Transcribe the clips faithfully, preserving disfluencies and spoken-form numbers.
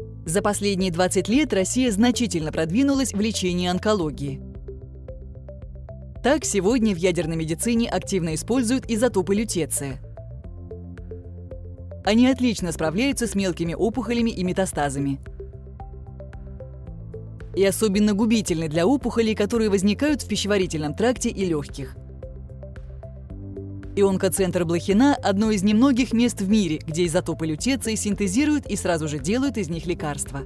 За последние двадцать лет Россия значительно продвинулась в лечении онкологии. Так, сегодня в ядерной медицине активно используют изотопы лютеция. Они отлично справляются с мелкими опухолями и метастазами. И особенно губительны для опухолей, которые возникают в пищеварительном тракте и легких. И онкоцентр Блохина – одно из немногих мест в мире, где изотопы лютеция синтезируют и сразу же делают из них лекарства.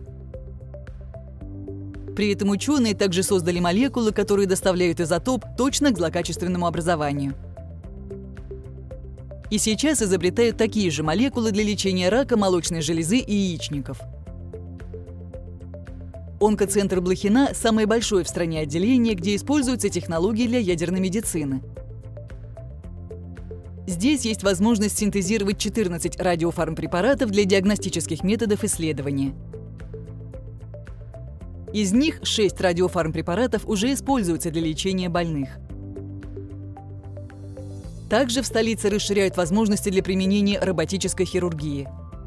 При этом ученые также создали молекулы, которые доставляют изотоп точно к злокачественному образованию. И сейчас изобретают такие же молекулы для лечения рака молочной железы и яичников. Онкоцентр Блохина – самое большое в стране отделение, где используются технологии для ядерной медицины. Здесь есть возможность синтезировать четырнадцать радиофармпрепаратов для диагностических методов исследования. Из них шесть радиофармпрепаратов уже используются для лечения больных. Также в столице расширяют возможности для применения роботической хирургии.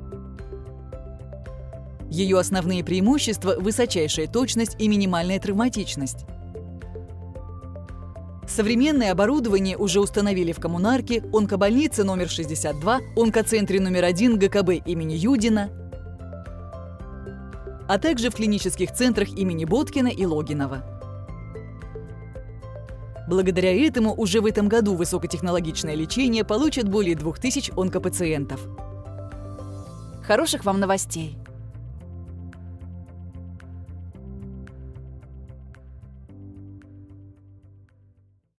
Ее основные преимущества – высочайшая точность и минимальная травматичность. Современное оборудование уже установили в Коммунарке, онкобольнице номер шестьдесят два, онкоцентре номер один ГКБ имени Юдина, а также в клинических центрах имени Боткина и Логинова. Благодаря этому уже в этом году высокотехнологичное лечение получат более двух тысяч онкопациентов. Хороших вам новостей!